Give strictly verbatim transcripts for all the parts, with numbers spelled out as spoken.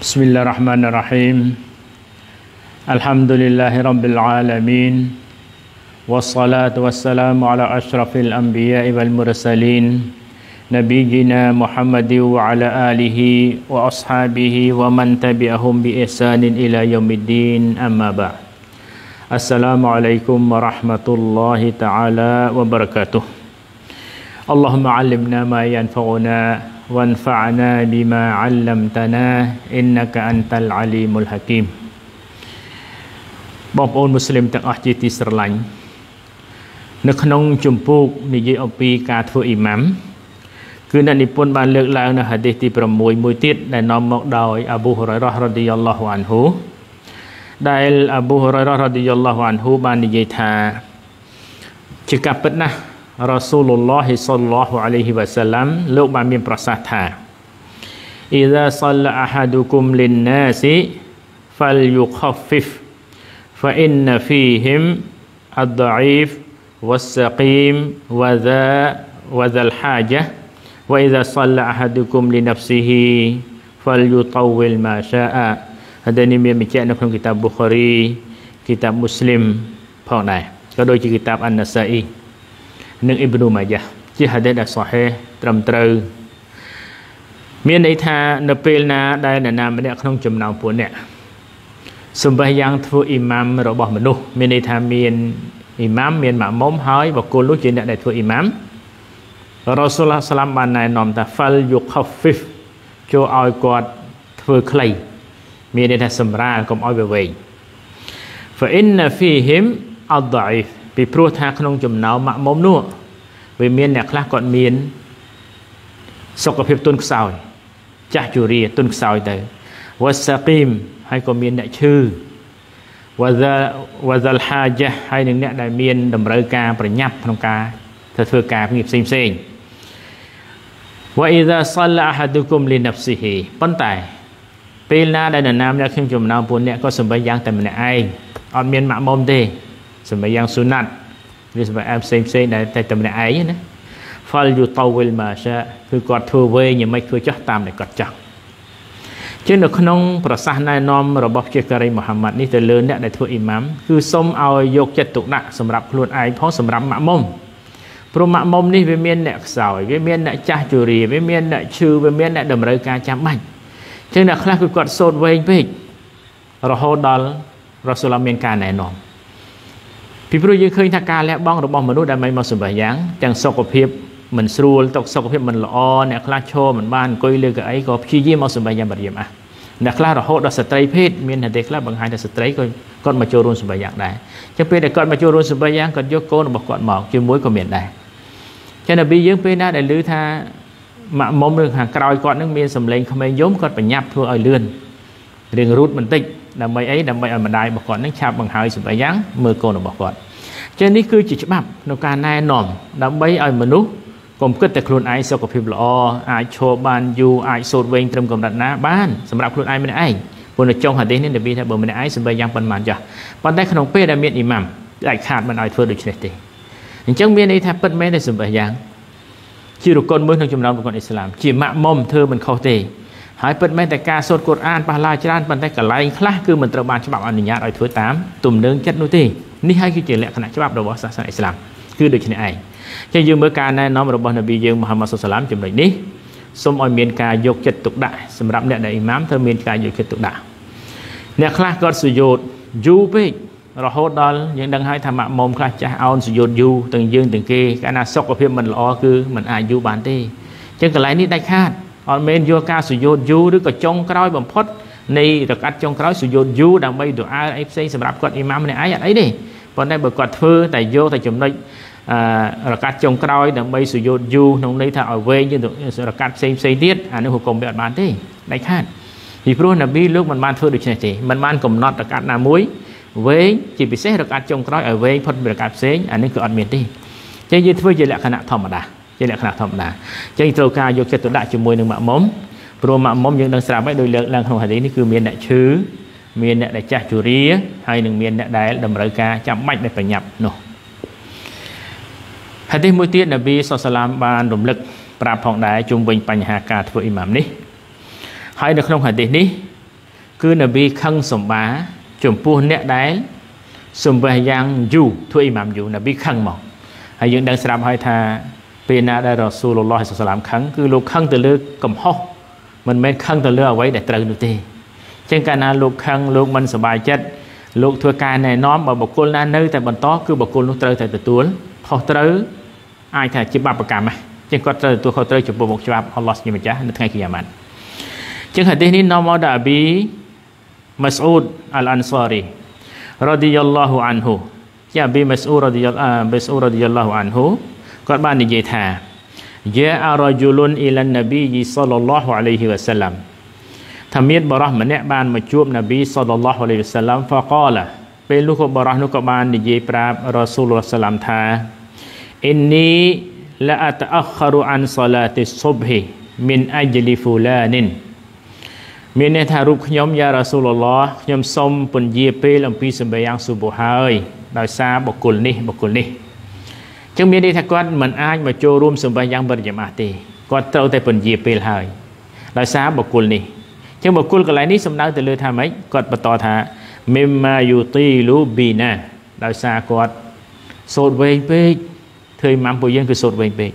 Bismillahirrahmanirrahim. Alhamdulillahi rabbil alamin. Wassalatu wassalamu ala asyrafil anbiya'i wal mursalin Nabiyyina Muhammadin wa ala alihi wa ashabihi wa man tabi'ahum bi ihsanin ila yaumiddin, amma ba'd. Assalamualaikum warahmatullahi ta'ala wabarakatuh. Allahumma 'allimna ma yanfa'una wanfa'na bima 'allamtana innaka antal alimul hakim. បងប្អូនមូស្លីមទាំងអស់ជាទីស្រឡាញ់ នៅក្នុងជំពូកនិយាយអំពីការធ្វើអ៊ីម៉ាំ គឺអ្នកនិពន្ធបានលើកឡើងនៅហាឌីសទី 6 មួយទៀតដែលនាំមកដោយអាប៊ូហ៊ុរ៉ៃរ៉ារ៉ាឌីយ៉ាឡោះអានហ៊ូ ដែលអាប៊ូហ៊ុរ៉ៃរ៉ារ៉ាឌីយ៉ាឡោះអានហ៊ូបាននិយាយថាជាការពិតណាស់ Rasulullah sallallahu alaihi wasallam លោកបានមានប្រសាសន៍ថា Idza shalla ahadukum lin-nasi falyukhaffif fa inna fihim ad-da'if was-saqim wa dha wa dhal hajah wa idza shalla ahadukum li nafsihi falyutawwil ma syaa. ហើយនេះមានបញ្ជាក់នៅក្នុងគីតាប Bukhari គីតាប Muslim ផងដែរក៏ដូចជាគីតាប An-Nasa'i និង Ibnu Majah ជាហាឌីសដែលសោះហេត្រឹមត្រូវ មានន័យថានៅពេលណាដែលនរណាម្នាក់ក្នុងចំណោមពួកអ្នកសម្បះយ៉ាងធ្វើអ៊ីម៉ាមរបស់មនុស្សមានន័យថាមានអ៊ីម៉ាមមានម៉ាមុំហើយបុគ្គលនោះជាអ្នកដែលធ្វើអ៊ីម៉ាម Rasulullah sallallahu alaihi wasallam បានណែនាំថា fal yukhaffif ចូលឲ្យគាត់ធ្វើខ្លី មានន័យថាសម្រាលកុំឲ្យវាវែង fa inna fihim ad-da'if ពីព្រោះថាក្នុងចំណោមម៉ាមុំនោះវាមានអ្នកខ្លះគាត់មានសុខភាពទន់ខ្សោយចាស់ជរាទន់ខ្សោយទៅ was-saqim ហើយក៏មានអ្នកឈឺ wa dhal hajah ហើយនឹងអ្នកដែលមានតម្រូវការប្រញាប់ក្នុងការធ្វើការងារផ្សេងផ្សេង wa idza shalla ahadukum li nafsihi ប៉ុន្តែពេលណាដែលនរណាម្នាក់ក្នុងចំណោមពួកអ្នកក៏សម្បិយ៉ាងតែម្នាក់ឯងអត់មានម៉ាក់មុំទេសម្បិយ៉ាងស៊ូណាត់ឬសម្បិផ្សេងផ្សេងដែលតែតែម្នាក់ឯងណា fal yutawwil ma sha គឺគាត់ធ្វើវែងយ៉ាងម៉េចធ្វើចោះតាមដែលគាត់ចង់ជានៅក្នុងប្រសាសន៍ណែនាំរបស់ជាការីមូហាម៉ាត់នេះទៅលើអ្នកដែលធ្វើអ៊ីម៉ាមគឺសូមឲ្យយកចិត្តទុកដាក់សម្រាប់ខ្លួនឯងផងសម្រាប់ម៉ាក់មុំព្រោះម៉ាក់មុំនេះវាមានអ្នកខ្សោយវាមានអ្នកចាស់ជរាវាមានអ្នកឈឺវាមានអ្នកតម្រូវការចាំបាច់ចឹងអ្នកខ្លះគឺគាត់សូត្រវែងពេករហូតដល់រ៉ាស៊ូលឡាមានការណែនាំពីព្រោះយើងឃើញថាការលះបង់របស់មនុស្សដើម្បីមកសម្បះយ៉ាងទាំងសុខភាពមិនស្រួលតកសុខភាពមិនល្អអ្នកខ្លះឈរមិនបានអង្គុយលើកៅអីក៏ព្យាយាមមកសម្បះយ៉ាងបាត់យាមអះអ្នកខ្លះរហូតដល់ស្ត្រីភេទមានតែខ្លះបង្ហាញថាស្ត្រីក៏គាត់មកចូលរួមសម្បះយ៉ាងដែរចឹងពេលដែលគាត់មកចូលរួមសម្បះយ៉ាងគាត់យកកូនរបស់គាត់មកជាមួយក៏មានដែរចឹងនប៊ីយើងពេលណាដែលឮថាម៉ាក់មុំឬខាងក្រោយគាត់នឹងមានសម្លេងក្មេងយំគាត់បញ្ញាប់ធ្វើឲ្យលឿនរៀងរូតបន្តិចដើម្បីអីដើម្បីឲ្យម្ដាយរបស់គាត់នឹងឆាប់បង្ហើយសម្បះយ៉ាងមើលកូនរបស់គាត់ចឹងនេះគឺជាច្បាប់ក្នុងការណែនាំដើម្បីឲ្យមនុស្សកុំគិតតែខ្លួនឯងសុខភាពល្អអាចឈរបានយូរអាចសូត្រវែងត្រឹមកម្រិតណាបានសម្រាប់ខ្លួនឯងម្នាក់ឯងព្រោះនៅចុងហាឌីសនេះនប៊ីថាបើម្នាក់ឯងសម្បះយ៉ាងប៉ុន្មានចាស់ប៉ុន្តែក្នុងពេលដែលមានអ៊ីម៉ាមដាច់ខាតមិនឲ្យធ្វើដូច្នេះទេអញ្ចឹងមានន័យថាពិតមែនតែសម្បះយ៉ាងជារកុនមួយក្នុងចំណោមរកុនអ៊ីស្លាមជាម៉ាក់មុំធ្វើមិនខុសទេហើយពិតមែនតែការសូត្រកូរ៉ានប៉ះឡាច្រើនប៉ុន្តែកន្លែងខ្លះគឺមិនត្រូវបានច្បាប់អនុញ្ញាតឲ្យធ្វើតាមទំនើងចិត្តនោះទេនេះហើយគឺជាលក្ខណៈច្បាប់របស់សាសនាអ៊ីស្លាមគឺដូចនេះឯងចឹងយើងមើលការណែនាំរបស់នប៊ីយើងមូហាម៉ាត់ សល្លាមចំណុចនេះសូមឲ្យមានការយកចិត្តទុកដាក់សម្រាប់អ្នកដែលអ៊ីម៉ាមត្រូវមានការយកចិត្តទុកដាក់អ្នកខ្លះគាត់សុយោតយូរពេករហូតដល់យើងដឹងហើយថាម៉ាក់មុំខ្លះចាស់អោនសុយោតយូរទាំងយើងទាំងគេកាលណាសុខភាពមិនល្អគឺមិនអាចយូរបានទេចឹងកន្លែងនេះដាច់ខាតអត់មែនយកការសុយោតយូរឬក៏ចុងក្រោយបំផុតនៃរកាត់ចុងក្រោយសុយោតយូរដើម្បីដុអាអីផ្សេងសម្រាប់គាត់អ៊ីម៉ាមម្នាក់ឯងអត់អីទេប៉ុន្តែបើគាត់ធ្វើតែយកតែចំណុចរកាត់ចុងក្រោយដើម្បីសុយោតយូរក្នុងន័យថាឲ្យវែងជាងរកាត់ផ្សេងផ្សេងទៀតអានេះហុគមវាអត់បានទេដាច់ខាតពីព្រោះនប៊ីលោកមិនបានធ្វើដូច្នេះទេមិនបានកំណត់រកាត់ណាមួយវែងជាពិសេសរកាត់ចុងក្រោយឲ្យវែងផុតពីរកាត់ផ្សេងអានេះគឺអត់មានទេចឹងយើងធ្វើជាលក្ខណៈធម្មតាជាលក្ខណៈធម្មតាចឹងត្រូវការយកចិត្តទុកដាក់ជាមួយនឹងម៉ាក់មុំព្រោះម៉ាក់មុំយើងដឹងស្រាប់ហើយដោយលើកឡើងក្នុងហាឌីសនេះគឺមានអ្នកឈឺមានអ្នកដែលចាស់ជរាហើយនឹងមានអ្នកដែលតម្រូវការចាំបាច់ដែលប្រញាប់នោះហាឌីសមួយទៀតនប៊ីសល្លឡាមបានរំលឹកប្រាប់ផងដែរជុំវិញបញ្ហាការធ្វើអ៊ីម៉ាមនេះហើយនៅក្នុងហាឌីសនេះគឺនប៊ីខឹងសម្បាចំពោះអ្នកដែលសំបះយ៉ាងយូរធ្វើអ៊ីម៉ាមយូរនប៊ីខឹងមកហើយយើងដឹងស្រាប់ហើយថាពេលណាដែលរ៉ាស៊ូលឡោះសាឡាមខឹងគឺលោកខឹងទៅលើកំហុសមិនមែនខឹងទៅលើអ្វីដែលត្រូវនោះទេអញ្ចឹងកាលណាលោកខឹងលោកមិនសប្បាយចិត្តលោកធ្វើការណែនាំបើបុគ្គលណានៅតែបន្តគឺបុគ្គលនោះត្រូវតែទទួលខុសត្រូវអាចថាជាបាបកម្មហ្នឹងអញ្ចឹងគាត់ត្រូវទទួលខុសត្រូវចំពោះមុខច្បាប់អល់ឡោះជាម្ចាស់នៅថ្ងៃគីយ៉ាម៉ាត់អញ្ចឹងហាឌីសនេះនាំមកដល់អប៊ីម៉ាស៊អ៊ូដអលអានសារីរ៉ាឌីយ៉ាឡោះអានហ៊ូជាអប៊ីម៉ាស៊អ៊ូរ៉ាឌីយ៉ាម៉ាស៊អ៊ូរ៉ាឌីយ៉ាឡោះអានហ៊ូគាត់បាននិយាយថាយ៉ាអរ៉ាជុលុនអ៊ីឡាននប៊ីសល្លឡោះអាឡៃហ៊ីវ៉ាសាឡាំថាមានបរិះម្នាក់បានមកជួបនប៊ីសល្លឡោះអាឡៃហ៊ីវ៉ាសាឡាំហ្វាកាឡាពេលនោះក៏បរិះនោះក៏បាននិយាយប្រាប់រ៉ាស៊ូលឡោះសាឡាំថាអ៊ីននីឡាអតអខរអានសាឡាទិសុបហ៊ីមីនអជ្លីហ្វូឡានិនមានន័យថារូបខ្ញុំយ៉ារ៉ាស៊ូលឡោះខ្ញុំសូមពន្យាពេលអំពីសម្បយ៉ាងស៊ុបហ៍ហើយដោយសារបុគ្គលនេះបុគ្គលនេះចឹងមានន័យថាគាត់មិនអាចមកចូលរួមសម្បយ៉ាងបរិយាមាសទេគាត់ត្រូវតែពន្យាពេលហើយដោយសារបុគ្គលនេះចឹងបុគ្គលកន្លែងនេះសំដៅទៅលើថាម៉េចគាត់បន្តថាមីម៉ាយូទីលូប៊ីណាដោយសារគាត់សូត្រវែងពេកធ្វើម៉ាំពួកយើងគឺសូត្រវែងពេក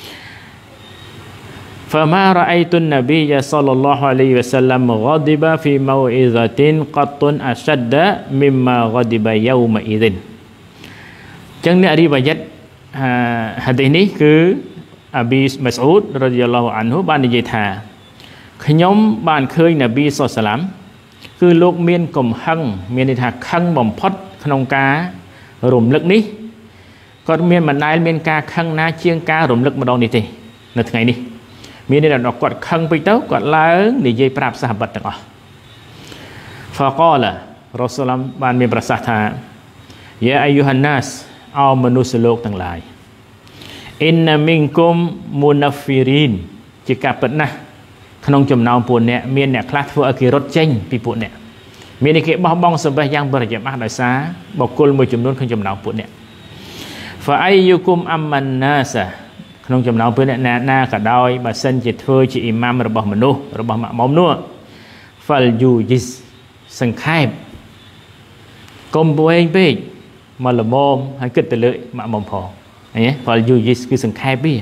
فما رأيت النبي صلى الله عليه وسلم غضب في موعظة قط أشد مما غضب يومئذ ចឹងអ្នករីវ៉ាយ៉ាត់ហាឌីសនេះគឺអាប៊ីម៉ាស៊អ៊ូដរ៉ាឌីយ៉ាឡោះអានហ៊ូបាននិយាយថាខ្ញុំបានឃើញនប៊ីសល្លឡាមគឺលោកមានកំហឹងមានន័យថាខឹងបំផុតក្នុងការរំលឹកនេះគាត់មានមិនដែលមានការខឹងណាជាងការរំលឹកម្ដងនេះទេនៅថ្ងៃនេះមានន័យថាគាត់ខឹងពេកទៅគាត់ឡើងនិយាយប្រាប់សាហាបទាំងអស់ហ្វាកាឡារ៉ូស៊ូលឡាមបានមានប្រសាសន៍ថាយ៉ាអាយូហានណាសអោមនុស្សលោកទាំងឡាយអ៊ីនណាមីនគុមមូណាហ្វីរីនជាការពិតណាស់ក្នុងចំណោមពួកអ្នកមានអ្នកខ្លះធ្វើឲ្យគេរត់ចេញពីពួកអ្នកមានគេបោះបង់សម្បេះយ៉ាងបរិយាមាសដោយសារបុគ្គលមួយចំនួនក្នុងចំណោមពួកអ្នកហ្វាអៃយូគុមអាម៉ាន់ណាសាក្នុងចំណោមពួកអ្នកណាណាក៏ដោយបើសិនជាធ្វើជាអ៊ីម៉ាមរបស់មនុស្សរបស់ម៉ាក់មុំនោះហ្វាល់យូជីសសង្ខេបកុំវែងពេកមកល្មមហើយគិតទៅលើម៉ាក់មុំផងឃើញទេហ្វាល់យូជីសគឺសង្ខេបវា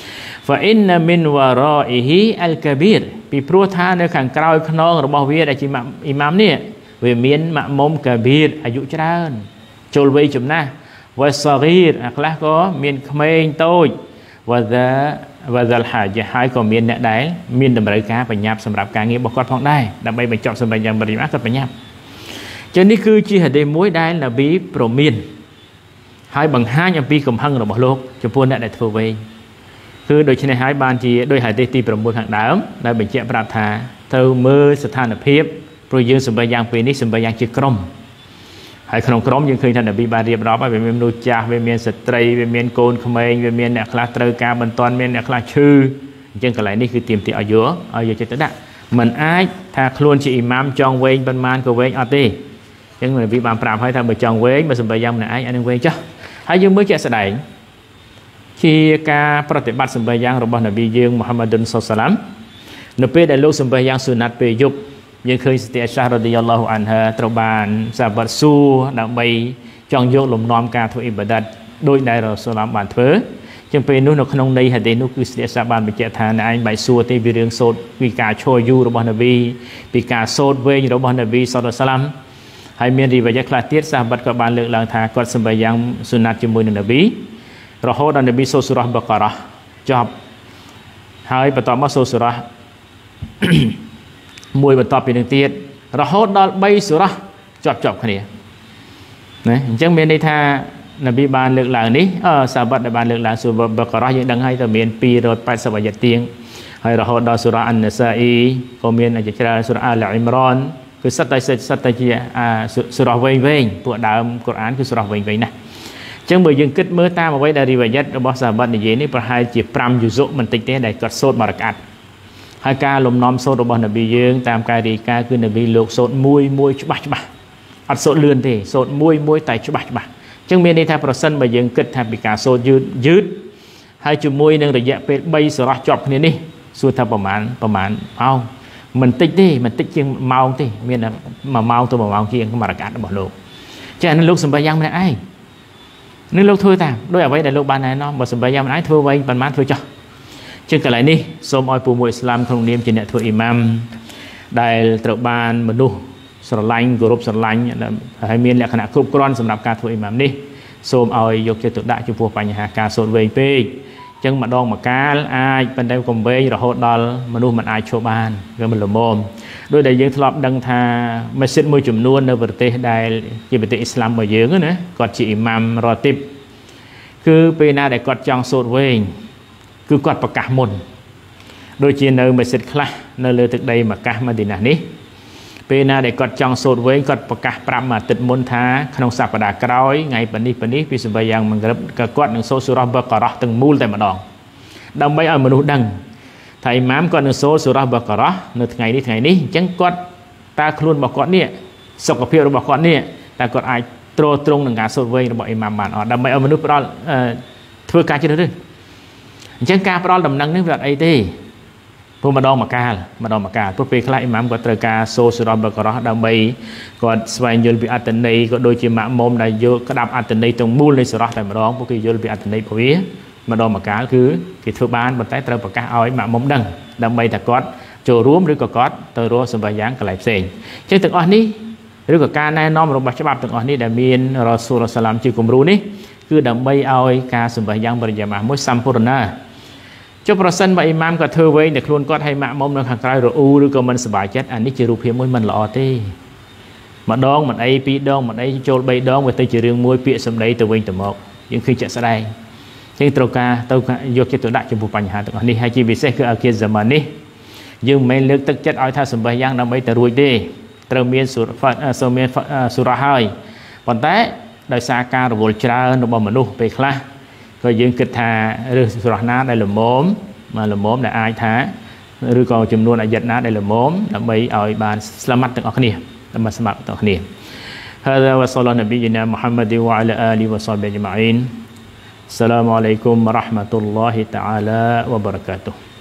فإن من ورائه الكبير ពីព្រោះថានៅខាងក្រោយខ្នងរបស់វាដែលជាអ៊ីម៉ាមនេះវាមានម៉ាក់មុំកាប៊ីរអាយុច្រើនចូលវ័យចំណាស់វ៉ាសហ្គីរខ្លះក៏មានក្មេងតូចវ៉ាហ្សាវ៉ាហ្សាល់ហាជហើយក៏មានអ្នកដែលមានតម្រូវការបញ្ញាប់សម្រាប់ការងាររបស់គាត់ផងដែរដើម្បីបញ្ចប់សម្រាប់យ៉ាងបរិយាមាសគាត់បញ្ញាប់ចឹងនេះគឺជាហាឌីសមួយដែលនប៊ីប្រមានហើយបង្ហាញអំពីកំហឹងរបស់លោកចំពោះអ្នកដែលធ្វើវែងគឺដូច្នេះហើយបានជាដោយហាឌីសទីប្រាំបួនខាងដើមដែលបញ្ជាក់ប្រាប់ថាត្រូវមើលស្ថានភាពព្រោះយើងសម្បេយ៉ាងពេលនេះសម្បេយ៉ាងជាក្រុមហើយក្នុងក្រុមយើងឃើញថានប៊ីបានរៀបរាប់ហើយវាមានមនុស្សចាស់វាមានស្ត្រីវាមានកូនក្មេងវាមានអ្នកខ្លះត្រូវការបន្ទាន់មានអ្នកខ្លះឈឺអញ្ចឹងកន្លែងនេះគឺទាមទារឲ្យយកឲ្យយកចិត្តទៅដាក់មិនអាចថាខ្លួនជាអ៊ីម៉ាមចង់វែងប៉ុន្មានក៏វែងអត់ទេអញ្ចឹងនប៊ីបានប្រាប់ហើយថាបើចង់វែងបើសម្បេយ៉ាងម្នាក់ឯងអានឹងវែងចុះហើយយើងមើលជាក់ស្ដែងជាការប្រតិបត្តិសម្បេយ៉ាងរបស់នប៊ីយើងមូហាម៉ាឌុនសល្លឡាមនៅពេលដែលលោកសម្បេយ៉ាងស៊ុណាត់ពេលយប់យើងឃើញស្ទីអាសារ៉ាឌីយ៉ាឡោះអានហាត្រូវបានសាហាបសួរដើម្បីចង់យកលំនាំការធ្វើអ៊ីបាដាតដោយដែលរ៉ូស៊ូលឡាមបានធ្វើជាងពេលនោះនៅក្នុងន័យហាឌីសនោះគឺស្ទីអាសាបានបញ្ជាក់ថាអ្នកឯងបែកសួរទេពីរឿងសូត្រពីការឈរយូររបស់នប៊ីពីការសូត្រវែងរបស់នប៊ីសល្លឡាមហើយមានរីវ៉ាយ៉ាខ្លះទៀតសាហាបក៏បានលើកឡើងថាគាត់សម្បេយ៉ាងស៊ុណាត់ជាមួយនឹងនប៊ីរហូតដល់នប៊ីសូសូរ៉ាបការ៉ាចប់ហើយបន្តមកសូសូរ៉ាមួយបន្តពីនឹងទៀតរហូតដល់បីសូរ៉ាជាប់ជាប់គ្នាណាអញ្ចឹងមានន័យថានប៊ីបានលើកឡើងនេះអឺសាហាបដែលបានលើកឡើងសូរ៉ាបការ៉ាយើងដឹងហើយថាមានពីររយแปดสิบអាយ៉ាទៀងហើយរហូតដល់សូរ៉ាអានណាសាអ៊ីក៏មានអាយ៉ាច្រើនសូរ៉ាអាលអ៊ីមរ៉ានគឺសិតតែសិតតែជាអាសូរ៉ាវែងវែងពួកដើមកូរ៉ានគឺសូរ៉ាវែងវែងណាស់ចឹងបើយើងគិតមើលតាមអ្វីដែលរីវ៉ាយ៉ាត់របស់សាហាបនិយាយនេះប្រហែលជាប្រាំយុសុមិនតិចទេដែលគាត់សូត្រមួយរកាត់ហើយការលំនាំសូត្ររបស់នប៊ីយើងតាមការរាយការណ៍គឺនប៊ីលោកសូត្រមួយមួយច្បាស់ច្បាស់អត់សូត្រលឿនទេសូត្រមួយមួយតែច្បាស់ច្បាស់ចឹងមានន័យថាប្រសិនបើយើងគិតថាពីការសូត្រយឺតយឺតហើយជាមួយនឹងរយៈពេលបីសរោះជាប់គ្នានេះសួរថាប្រមាណប្រមាណម៉ោង mình tích đi mình tích chừng mau thì miền là mà mau tôi mà mau kia mà là cả nó bỏ lộ cho nên lúc sầm bay giang này ai nên lúc thôi ta đôi ở vậy đại lúc ban này nó mà sầm bay giang này thôi vậy bàn mát thôi cho chứ cái lại đi xôm oi phù mùi Islam không niệm trên nhật thôi imam đại tự ban mà đủ sờ lanh group sờ lanh hay miền là khả năng group con sầm nạp ca thôi imam đi xôm oi dục cho tự đại cho phù bài nhà ca sồn về pe chân mà đong mà cá ai bên đây cùng về rồi hốt đòn mà nuôi mình ai cho ban rồi mình làm mồm đôi đại dương thọp đăng tha mà xin môi chùm luôn ở vật tế đại chỉ vật tế Islam ở dưới nữa còn chị imam rồi tiếp cứ pe na để còn trong sốt về cứ còn bạc cả mồn đôi chị nơi mà xin khla nơi lừa thực đây mà cá mà đi nào ní pe na để còn trong sốt về còn bạc cả pram mà tịt môn tha không sạp đà cõi ngày bận đi bận đi vì sự bây giờ mình gặp cả quạt những số surah bạc cả từng mul tại mà đòn đâm bay ở mình hút đằng thầy mám còn những số surah bạc cả nửa ngày đi ngày ní chẳng quạt ta luôn bạc quạt nè sọc cà phê bạc quạt nè ta còn ai trô trung đằng cả sốt về rồi bọn imam bạn ở đâm bay ở mình hút đó thưa ca chứ nữa chẳng ca đó đầm năng nếu vật ấy điพวกมาดองมาการมาดองมาการพวกเป็นคล้ายมั่มก็ตระการโซสุรบกรอดำไปก็สวายยลบิอัตเนยก็โดยจิมะมมได้ยกระดับอัตเนยตรงมูลในสุรแต่มาดองพวกยลบิอัตเนยพวกนี้มาดองมาการคือกิจบ้านบนใต้ตระประกาศเอาไว้มะมมดังดำไปแต่ก็โจร่วมหรือก็ก็เตอร์โรสบายยังกับหลายเซนเช่นตึกอันนี้หรือก็การแนะนำรบฉบับตึกอันนี้ได้มีนรอสุรสลามจือกุมรู้นี่คือดำไปเอาไว้การสบายยังบริจาคมุสซัมพุรนาcho person và imam có thơ với để luôn có hay mạ mông nó hàng cái rồi u rồi còn mình sẽ bài chết anh ấy chỉ rụp hiểm môi mình lọ thế mà đón mình ấy pi đón mình ấy cho bay đón về tới chỉ riêng môi pịa sầm đấy từ bên từ một những khi chạy ra đây nhưng tàu ca tàu ca vô cái tuổi đại trong vụ bành hà tụi này hay chỉ vì xe cứ ở kia giờ mà ní nhưng mấy nước tức chất ai tha sầm bay giang nó mấy từ ruồi đi từ miền sura phật sura miền sura hai còn té đời xa ca rồi vội tra nó bằng mình luôn về khla rồi dương kịch thà rồi sura ná đây là mốm mà là mốm là ai thá rồi còn chùm luôn là giật ná đây là mốm là mấy ở bàn slamat từng ở kia là mà slamat từng ở kia هذا وصلى نبينا محمد وعلى آله وصحبه أجمعين السلام عليكم ورحمة الله تعالى وبركاته